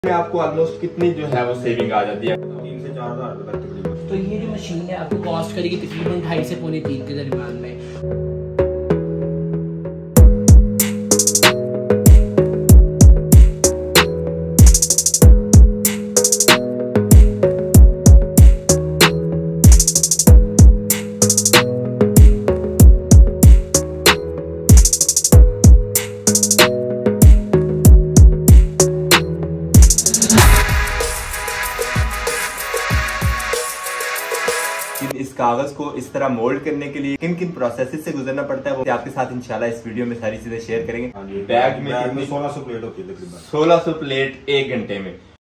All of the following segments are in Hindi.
में आपको ऑलमोस्ट कितनी जो है वो सेविंग आ जाती है? 3 से 4 हज़ार रुपए तक तकरीबन। तो ये जो मशीन है आपको कॉस्ट करेगी तकरीबन 2.5 से पौने 3 के दरमियान में। इस कागज को इस तरह मोल्ड करने के लिए किन किन प्रोसेस से गुजरना पड़ता है वो आपके साथ इंशाल्लाह इस वीडियो में सारी चीजें शेयर करेंगे। हाँ जी, बैग में 1600 प्लेट होती है तकरीबन। 1600 प्लेट 1 घंटे में।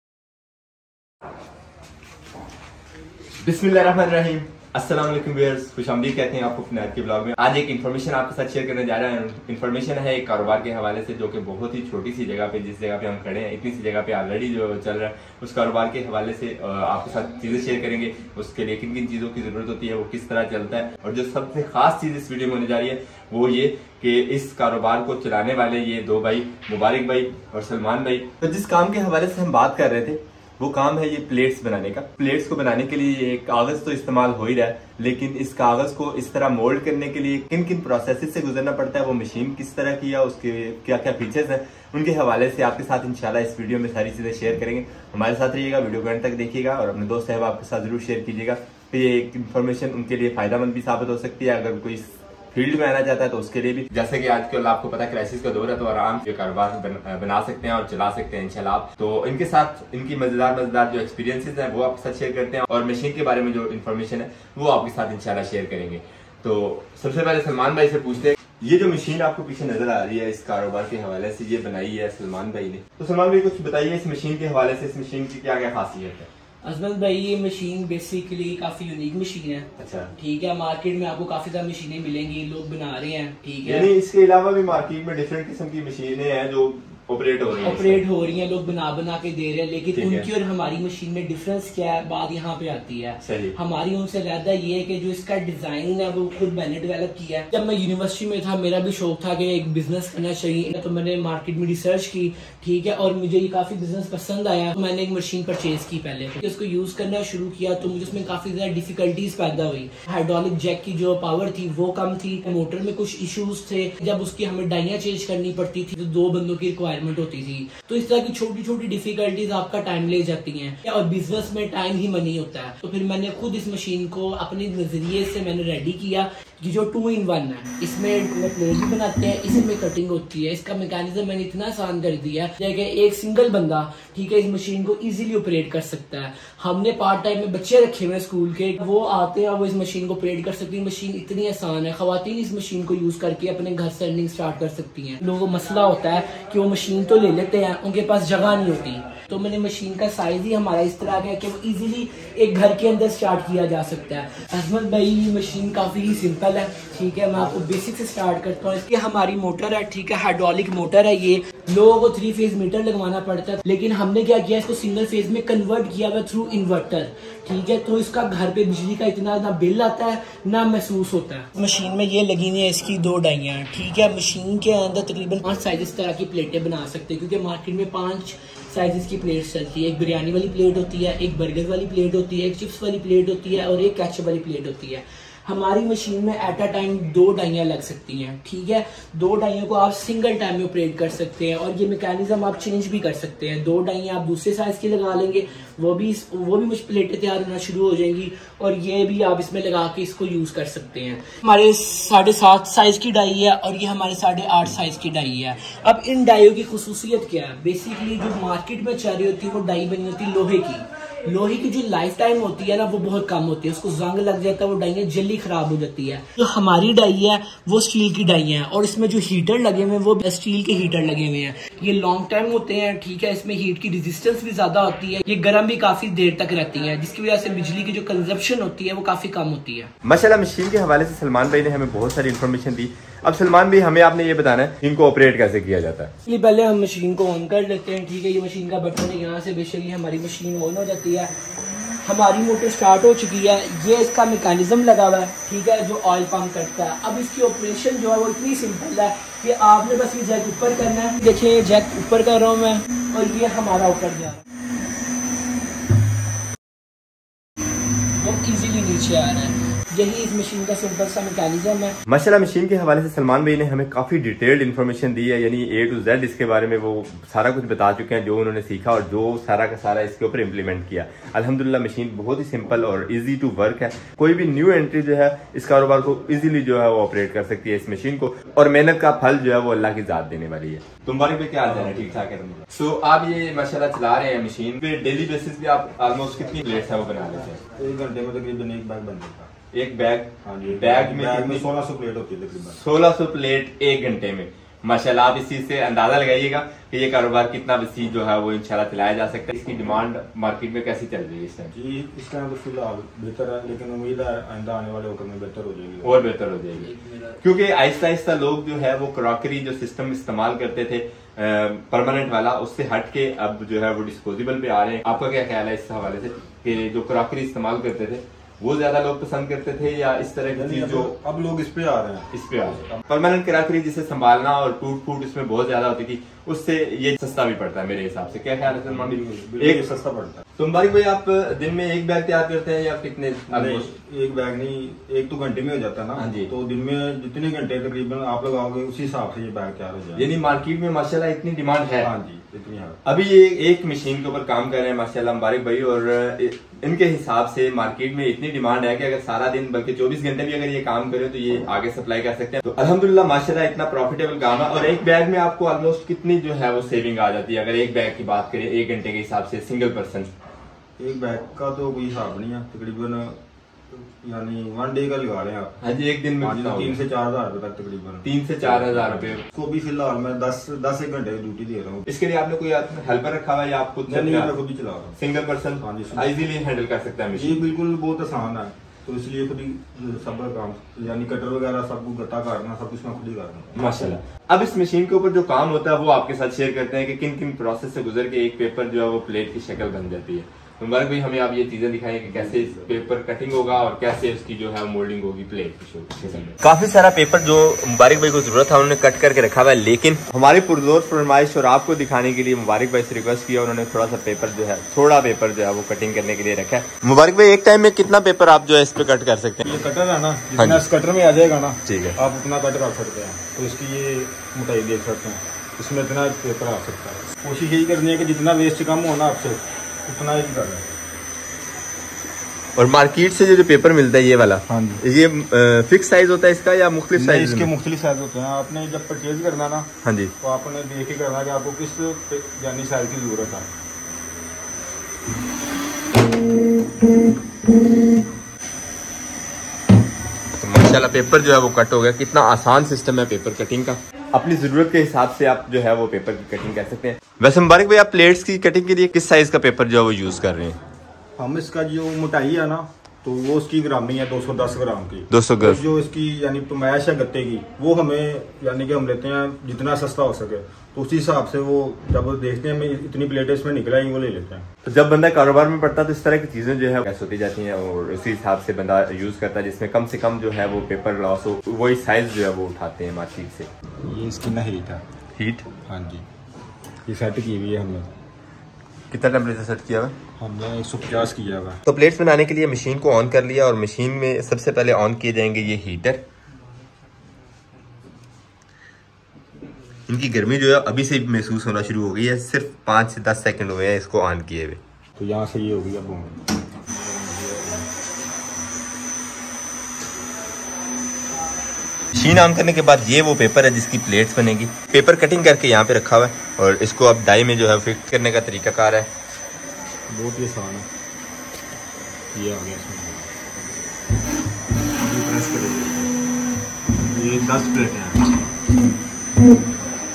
बिस्मिल्लाहिर्रहमानिर्रहीम। अस्सलाम वालेकुम व्यूअर्स, खुशामदीद कहते हैं आपको अपने आज के ब्लॉग में। आज एक इन्फॉर्मेशन आपके साथ शेयर करने जा रहे हैं। इन्फॉर्मेशन है एक कारोबार के हवाले से जो कि बहुत ही छोटी सी जगह पे, जिस जगह पे हम खड़े हैं इतनी सी जगह पे ऑलरेडी जो चल रहा है, उस कारोबार के हवाले से आपके साथ चीजें शेयर करेंगे। उसके लिए किन किन चीजों की जरूरत होती है, वो किस तरह चलता है, और जो सबसे खास चीज इस वीडियो में होने जा रही है वो ये कि इस कारोबार को चलाने वाले ये दो भाई, मुबारक भाई और सलमान भाई, तो जिस काम के हवाले से हम बात कर रहे थे वो काम है ये प्लेट्स बनाने का। प्लेट्स को बनाने के लिए ये कागज तो इस्तेमाल हो ही रहा है, लेकिन इस कागज को इस तरह मोल्ड करने के लिए किन किन प्रोसेस से गुजरना पड़ता है, वो मशीन किस तरह की है, उसके क्या क्या फीचर्स हैं, उनके हवाले से आपके साथ इंशाल्लाह इस वीडियो में सारी चीजें शेयर करेंगे। हमारे साथ रहिएगा, वीडियो को एंड तक देखिएगा और अपने दोस्त साहब के साथ जरूर शेयर कीजिएगा। तो ये एक इन्फॉर्मेशन उनके लिए फायदेमंद भी साबित हो सकती है अगर कोई फील्ड में आना चाहता है तो उसके लिए भी। जैसे कि आजकल आपको पता है क्राइसिस का दौर है, तो आराम से कारोबार बना सकते हैं और चला सकते हैं इंशाल्लाह। तो इनके साथ इनकी मजेदार जो एक्सपीरियंसेस हैं वो आपके साथ शेयर करते हैं, और मशीन के बारे में जो इन्फॉर्मेशन है वो आपके साथ इंशाल्लाह शेयर करेंगे। तो सबसे पहले सलमान भाई से पूछते हैं, ये जो मशीन आपको पीछे नजर आ रही है इस कारोबार के हवाले से ये बनाई है सलमान भाई ने, तो सलमान भाई कुछ बताइए इस मशीन के हवाले से, इस मशीन की क्या क्या खासियत है? अजमल भाई, ये मशीन बेसिकली काफी यूनिक मशीन है। अच्छा, ठीक है, मार्केट में आपको काफी ज्यादा मशीनें मिलेंगी, लोग बना रहे हैं। ठीक है, यानी इसके अलावा भी मार्केट में डिफरेंट किस्म की मशीनें हैं जो ऑपरेट हो रही हैं, लोग बना के दे रहे हैं, लेकिन उनकी और हमारी मशीन में डिफरेंस क्या है, बात यहाँ पे आती है। हमारी उनसे ज्यादा ये है कि जो इसका डिजाइन है वो खुद मैंने डेवलप किया है। जब मैं यूनिवर्सिटी में था मेरा भी शौक था कि एक बिजनेस करना चाहिए, तो मैंने मार्केट में रिसर्च की। ठीक है, और मुझे ये काफी बिजनेस पसंद आया, तो मैंने एक मशीन परचेज की। पहले उसको यूज करना शुरू किया तो मुझे उसमें काफी ज्यादा डिफिकल्टीज पैदा हुई। हाइड्रोलिक जैक की जो पावर थी वो कम थी, मोटर में कुछ इश्यूज थे, जब उसकी हमें डाइयां चेंज करनी पड़ती थी तो 2 बंदों की रिक्वायरमेंट होती थी। तो इस तरह की छोटी छोटी डिफिकल्टीज आपका टाइम ले जाती हैं, और बिजनेस में टाइम ही मनी होता है। तो फिर मैंने खुद इस मशीन को अपने नजरिए से मैंने रेडी किया कि जो 2 in 1 है, इसमें प्लेट भी बनाते हैं, इसमें कटिंग होती है। इसका मैकेनिज्म मैंने इतना आसान कर दिया है कि एक सिंगल बंदा, ठीक है, इस मशीन को इजीली ऑपरेट कर सकता है। हमने पार्ट टाइम में बच्चे रखे हुए स्कूल के, वो आते हैं, वो इस मशीन को ऑपरेट कर सकती है। मशीन इतनी आसान है, खवातीन इस मशीन को यूज करके अपने घर से अर्निंग स्टार्ट कर सकती हैं। लोगों को मसला होता है कि वो मशीन तो ले लेते हैं, उनके पास जगह नहीं होती, तो मैंने मशीन का साइज ही हमारा इस तरह का है कि वो इजीली एक घर के अंदर स्टार्ट किया जा सकता है। अजमत भाई, ये मशीन काफी ही सिंपल है। ठीक है, मैं आपको बेसिक से स्टार्ट करता हूँ। ये हमारी मोटर है, ठीक है, हाइड्रोलिक मोटर है। ये लोगों को 3 फेज मीटर लगवाना पड़ता है, लेकिन हमने क्या किया, इसको सिंगल फेज में कन्वर्ट किया हुआ थ्रू इन्वर्टर। ठीक है, तो इसका घर पे बिजली का इतना ना बिल आता है ना महसूस होता है। मशीन में ये लगी हुई है इसकी 2 डाइयां। ठीक है, मशीन के अंदर तकरीबन 5 साइज इस तरह की प्लेटें बना सकते हैं, क्योंकि मार्केट में 5 साइजेस की प्लेट्स चलती है। एक बिरयानी वाली प्लेट होती है, एक बर्गर वाली प्लेट होती है, एक चिप्स वाली प्लेट होती है, और एक केचप वाली प्लेट होती है। हमारी मशीन में एट अ टाइम 2 डाइयां लग सकती हैं। ठीक है, 2 डाइयों को आप सिंगल टाइम में ऑपरेट कर सकते हैं, और ये मैकेनिज्म आप चेंज भी कर सकते हैं। 2 डाइयां आप दूसरे साइज की लगा लेंगे, वो भी मुझ प्लेटें तैयार होना शुरू हो जाएंगी, और ये भी आप इसमें लगा के इसको यूज कर सकते हैं। हमारे 7.5 साइज की डाई है, और ये हमारे 8.5 साइज की डाई है। अब इन डाइयों की खुसूसियत क्या है? बेसिकली जो मार्केट में चल रही होती है वो डाई बनी होती है लोहे की। लोहे की जो लाइफ टाइम होती है ना वो बहुत कम होती है, उसको जंग लग जाता है, वो डाइयां जल्दी खराब हो जाती है। जो हमारी डाई है वो स्टील की डाई है, और इसमें जो हीटर लगे हुए हैं वो स्टील के हीटर लगे हुए हैं। ये लॉन्ग टाइम होते हैं। ठीक है, इसमें हीट की रेजिस्टेंस भी ज्यादा होती है, ये गर्म भी काफी देर तक रहती है, जिसकी वजह से बिजली की जो कंजप्शन होती है वो काफी कम होती है। माशाल्लाह, मशीन के हवाले से सलमान भाई ने हमें बहुत सारी इन्फॉर्मेशन दी। अब सलमान भाई, हमें आपने ये बताना है इनको ऑपरेट कैसे किया जाता है। इसलिए पहले हम मशीन को ऑन कर लेते हैं। ठीक है, ये मशीन का बटन है, यहाँ से बेसिकली हमारी मशीन ऑन हो जाती है। हमारी मोटर स्टार्ट हो चुकी है। ये इसका मैकेनिज्म लगा हुआ है, ठीक है, जो ऑयल पंप करता है। अब इसकी ऑपरेशन जो है वो इतनी सिंपल है कि आपने बस ये जैक ऊपर करना है। देखिए जैक ऊपर कर रहा हूँ मैं और ये हमारा ऊपर जा रहा है, वो इजीली नीचे आ रहा है। यही इस मशीन का सिंपल सा मैकेनिज्म है। माशाल्लाह मशीन के हवाले से सलमान भाई ने हमें काफी डिटेल्ड इन्फॉर्मेशन दी है, यानी A to Z इसके बारे में वो सारा कुछ बता चुके हैं, जो उन्होंने सीखा और जो सारा का सारा इसके ऊपर इम्प्लीमेंट किया। अल्हम्दुलिल्लाह मशीन बहुत ही सिंपल और इजी टू वर्क है। कोई भी न्यू एंट्री जो है इस कारोबार को इजीली जो है वो ऑपरेट कर सकती है इस मशीन को, और मेहनत का फल जो है वो अल्लाह की जात देने वाली है। तुम्हारी पे क्या हाल है? ठीक ठाक है। सो आप ये माशाल्लाह चला रहे हैं मशीन पे, डेली बेसिस पे आप ऑलमोस्ट कितनी प्लेट्स है वो बना लेते हैं? 1 घंटे में तकरीबन 1 बैग बन जाता है। एक बैग? हाँ जी, बैग में 1600 प्लेट होती है तकरीबन। 1600 प्लेट 1 घंटे में। माशाल्लाह आप इस चीज से अंदाजा लगाइएगा कि ये कारोबार कितना वसी जो है वो इंशाल्लाह चलाया जा सकता है। इसकी डिमांड मार्केट में कैसी चल रही है इस टाइम? जी इस टाइम तो फिलहाल बेहतर है, लेकिन उम्मीद है आइंदा आने वाले वक्त में बेहतर हो जाएगी और बेहतर हो जाएगी, क्योंकि आहिस्ता आहिस्ता लोग जो है वो क्रॉकरी जो सिस्टम इस्तेमाल करते थे परमानेंट वाला, उससे हट के अब जो है वो डिस्पोजेबल पे आ रहे हैं। आपका क्या ख्याल है इस हवाले से कि जो क्रॉकरी इस्तेमाल करते थे वो ज्यादा लोग पसंद करते थे या इस तरह की चीज जो अब लोग इस पे आ रहे हैं? इस पे आ रहे हैं। परमानेंट क्रॉकरी जिसे संभालना और टूट फूट इसमें बहुत ज्यादा होती थी, उससे ये सस्ता भी पड़ता है मेरे हिसाब से। क्या ख्याल है सलमान? एक सस्ता पड़ता है। तुम्हारी कोई आप दिन में 1 बैग तैयार करते हैं या कितने? नहीं, 1 बैग नहीं, 1 तो घंटे में हो जाता है ना। हाँ जी। तो दिन में जितने घंटे तकरीबन आप लगाओगे उसी हिसाब से ये बैग तैयार हो जाएगा। यानी मार्केट में माशाल्लाह इतनी डिमांड है। हाँ जी इतनी है। अभी ये एक मशीन के ऊपर काम कर रहे हैं माशाल्लाह मुबारक भाई, और इनके हिसाब से मार्केट में इतनी डिमांड है कि अगर सारा दिन बल्कि 24 घंटे भी अगर ये काम करें तो ये आगे सप्लाई कर सकते हैं। तो अल्हम्दुलिल्लाह माशाल्लाह इतना प्रॉफिटेबल काम है। और एक बैग में आपको ऑलमोस्ट कितनी जो है वो सेविंग आ जाती है अगर एक बैग की बात करें 1 घंटे के हिसाब से सिंगल पर्सन? 1 बैग का तो कोई हिसाब नहीं है, तकरीबन यानी 1 डे का लगा रहे हैं आप। हाँ जी, एक दिन में 3 से 4 हजार रुपए तक तकरीबन। 3 से 4 हजार रुपए को भी फिलहाल मैं 10 घंटे की ड्यूटी दे रहा हूँ। इसके लिए आपने कोई हेल्पर रखा हुआ है या आप खुद? नहीं, मैं खुद ही चला रहा हूँ। Single person? हाँ जी, इजीली हैंडल कर सकता है जी बिल्कुल, बहुत आसान है। तो इसलिए खुद ही सब काम यानी कटर वगैरह सब कुछ गत्ता काटना सब कुछ मैं खुद ही कर रहा हूँ माशाल्लाह। अब इस मशीन के ऊपर जो काम होता है वो आपके साथ शेयर करते हैं कि किन किन प्रोसेस से गुजर के एक पेपर जो है वो प्लेट की शक्ल बन जाती है। मुबारक भाई हमें आप ये चीजें दिखाएं कि कैसे इस पेपर कटिंग होगा और कैसे उसकी जो है मोल्डिंग होगी प्लेट की। काफी सारा पेपर जो मुबारक भाई को जरूरत था उन्होंने कट करके रखा हुआ है, लेकिन हमारी पुरजोर फरमाइश और आपको दिखाने के लिए मुबारक भाई से रिक्वेस्ट किया, उन्होंने थोड़ा पेपर जो है वो कटिंग करने के लिए रखा है। मुबारक भाई एक टाइम में कितना पेपर आप जो है इस पे कट कर सकते हैं? ये कटर है ना, जितना इस कटर में आ जाएगा ना, ठीक है, आप उतना कट कर सकते हैं। तो इसकी ये मोटाई देख सकते हैं, इसमें इतना पेपर आ सकता है। कोशिश यही करनी है कि जितना वेस्ट कम हो ना आपसे उतना ही करना है। और मार्केट से जो पेपर मिलता है ये वाला, हाँ जी, ये फिक्स साइज होता है इसका या मुख्तलिफ साइज? इसके मुख्तलिफ साइज होते हैं। आपने जब परचेज करना ना, हाँ जी, तो आपने देख के करना कि आपको किस यानी साइज की जरूरत है। तो माशाल्लाह पेपर जो है वो कट हो गया। कितना आसान सिस्टम है पेपर कटिंग का। अपनी जरूरत के हिसाब से आप जो है वो पेपर की कटिंग कर सकते हैं। वैसे मुबारक भाई आप प्लेट्स की कटिंग के लिए किस साइज का पेपर जो है वो यूज कर रहे हैं? हम इसका जो मोटाई है ना, तो वो उसकी ग्रामिंग है 210 ग्राम की। 200 ग्राम। जो इसकी यानी पैमाइश है गत्ते की, वो हमें यानी कि हम लेते हैं जितना सस्ता हो सके। तो उसी हिसाब से वो जब देखते हैं हमें इतनी प्लेटें इसमें निकलेंगी वो ले लेते हैं। तो जब बंदा कारोबार में पड़ता है तो इस तरह की चीजें जो है कैसे होती जाती हैं और उसी हिसाब से बंदा यूज करता है जिसमें कम से कम जो है वो पेपर लॉस हो, वही साइज जो है वो उठाते हैं मार्केट से। ये इसकी ना हीट है। हीट? हाँ जी, ये सेट की हुई है हमने। कितना टेम्परेचर सेट किया हुआ? हमने 150 किया हुआ। तो प्लेट्स बनाने के लिए मशीन को ऑन कर लिया और मशीन में सबसे पहले ऑन किए जाएंगे ये हीटर। इनकी गर्मी जो है अभी से महसूस होना शुरू हो गई है, सिर्फ 5 से 10 सेकंड हुए हैं इसको ऑन किए हुए। तो यहाँ से ये हो गई। अब मशीन ऑन करने के बाद ये वो पेपर है जिसकी प्लेट्स बनेगी। पेपर कटिंग करके यहाँ पे रखा हुआ है और इसको अब डाई में जो है फिट करने का तरीकाकार है। बहुत ही आसान है। ये आ गया इसमें, प्रेस करेंगे। ये 10 प्लेटें हैं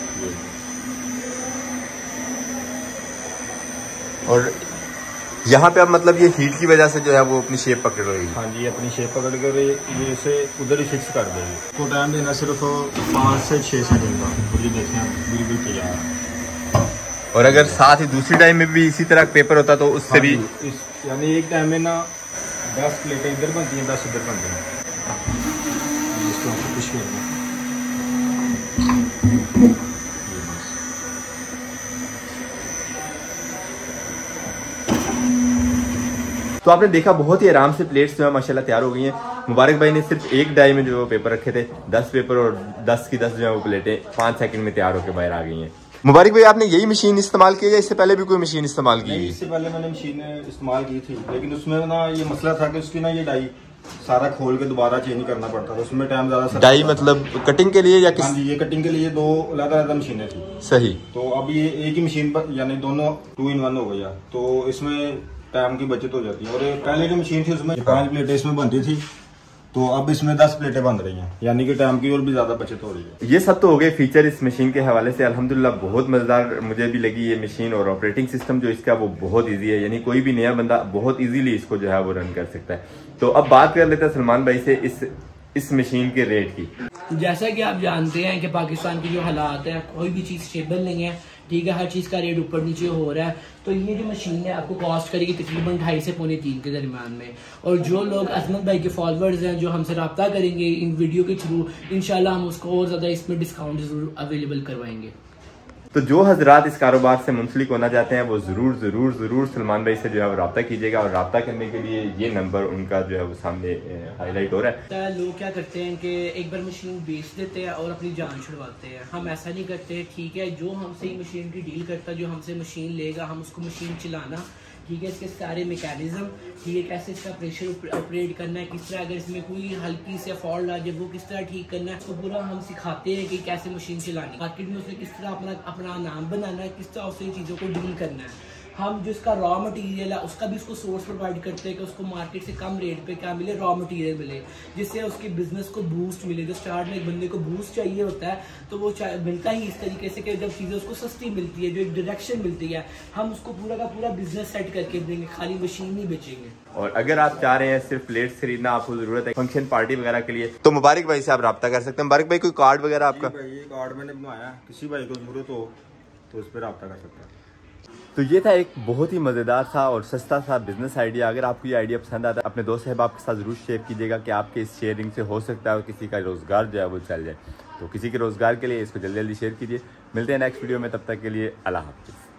और यहाँ पे अब मतलब ये हीट की वजह से जो है वो अपनी शेप पकड़ रही है। हाँ जी, अपनी शेप पकड़ कर ये इसे उधर ही फिक्स कर देंगे। तो टाइम देना सिर्फ 5 से 6 सेकंड का। तो ये देखें बिल्कुल तैयार है। और अगर साथ ही दूसरी टाइम में भी इसी तरह पेपर होता तो उससे भी इस यानी एक टाइम में ना 10 प्लेटें इधर बनती हैं, 10 इधर बनती हैं। इसको पुश करना। तो आपने देखा बहुत ही आराम से प्लेट्स जो है माशाल्लाह तैयार हो गई हैं। मुबारक भाई ने सिर्फ एक डाई में जो है पेपर रखे थे, 10 पेपर और 10 की 10 जो है वो प्लेटें 5 सेकंड में तैयार होकर बाहर आ गई हैं। मुबारक भाई आपने यही मशीन इस्तेमाल की है या इससे पहले भी कोई मशीन इस्तेमाल की? इससे पहले मैंने मशीन इस्तेमाल की थी, लेकिन उसमें ना ये मसला था कि उसकी ना ये डाई सारा खोल के दोबारा चेंज करना पड़ता था, उसमें टाइम ज्यादा। डाई मतलब कटिंग के लिए या किस? हाँ जी, ये कटिंग के लिए 2 अलग-अलग मशीनें थी। सही। तो अब ये एक ही मशीन पर यानी दोनों 2 in 1 हो गया, तो इसमें टाइम की बचत हो जाती है। और पहले जो मशीन थी उसमें 5 प्लेटें इसमें बनती थी, तो अब इसमें 10 प्लेटें बन रही हैं, यानी कि टाइम की और भी ज्यादा बचत हो रही है। ये सब तो हो गए फीचर इस मशीन के हवाले से। अल्हम्दुलिल्लाह बहुत मजेदार मुझे भी लगी ये मशीन, और ऑपरेटिंग सिस्टम जो इसका वो बहुत इजी है, यानी कोई भी नया बंदा बहुत इजीली इसको जो है वो रन कर सकता है। तो अब बात कर लेते हैं सलमान भाई से इस मशीन के रेट की। जैसा कि आप जानते हैं कि पाकिस्तान की जो हालात है, कोई भी चीज़ स्टेबल नहीं है, ठीक है, हर चीज़ का रेट ऊपर नीचे हो रहा है। तो ये जो मशीन है आपको कॉस्ट करेगी तकरीबन 2.5 से 3.25 के दरमियान में। और जो लोग अजमत भाई के फॉलोअर्स हैं जो हमसे रब्ता करेंगे इन वीडियो के थ्रू, इंशाल्लाह हम उसको और ज़्यादा इसमें डिस्काउंट जरूर अवेलेबल करवाएंगे। तो जो हजरात इस कारोबार से मुंसलिक होना चाहते हैं वो ज़रूर सलमान भाई से जो है वो रब्ता कीजिएगा। और रब्ता करने के लिए ये नंबर उनका जो है वो सामने हाईलाइट हो रहा है। लोग क्या करते हैं कि एक बार मशीन बेच देते हैं और अपनी जान छुड़वाते हैं। हम ऐसा नहीं करते, ठीक है। जो हमसे मशीन की डील करता, जो हमसे मशीन लेगा, हम उसको मशीन चलाना, ठीक है, इसके सारे मैकेनिज्म, ठीक है, कैसे इसका प्रेशर ऑपरेट करना है, किस तरह अगर इसमें कोई हल्की से फॉल्ट आ जाए वो किस तरह ठीक करना है, उसको पूरा हम सिखाते हैं कि कैसे मशीन चलानी, मार्केट में उसे किस तरह अपना नाम बनाना है, किस तरह उससे चीज़ों को डील करना है। हम जो इसका रॉ मटेरियल है उसका भी उसको सोर्स प्रोवाइड करते हैं कि उसको मार्केट से कम रेट पे क्या मिले, रॉ मटेरियल मिले, जिससे उसके बिजनेस को बूस्ट मिले। जो स्टार्ट में एक बंदे को बूस्ट चाहिए होता है तो वो मिलता ही इस तरीके से कि जब चीज़ें उसको सस्ती मिलती है, जो एक डायरेक्शन मिलती है, हम उसको पूरा का पूरा बिजनेस सेट करके देंगे, खाली मशीन नहीं बेचेंगे। और अगर आप चाह रहे हैं सिर्फ प्लेट्स खरीदना, आपको जरूरत है फंक्शन पार्टी वगैरह के लिए, तो मुबारक भाई से आप रब्ता कर सकते हैं। मुबारक भाई कोई कार्ड वगैरह आपका? ये कार्ड मैंने बनवाया, किसी भाई को जरूरत हो तो उस पर रब्ता कर सकते हैं। तो ये था एक बहुत ही मज़ेदार सा और सस्ता सा बिजनेस आइडिया। अगर आपको ये आइडिया पसंद आता है अपने दोस्त अहबाब के साथ ज़रूर शेयर कीजिएगा कि आपके इस शेयरिंग से हो सकता है और किसी का रोज़गार जो है वो चल जाए। तो किसी के रोज़गार के लिए इसको जल्दी जल्दी शेयर कीजिए। मिलते हैं नेक्स्ट वीडियो में, तब तक के लिए अल्लाह हाफ़िज़।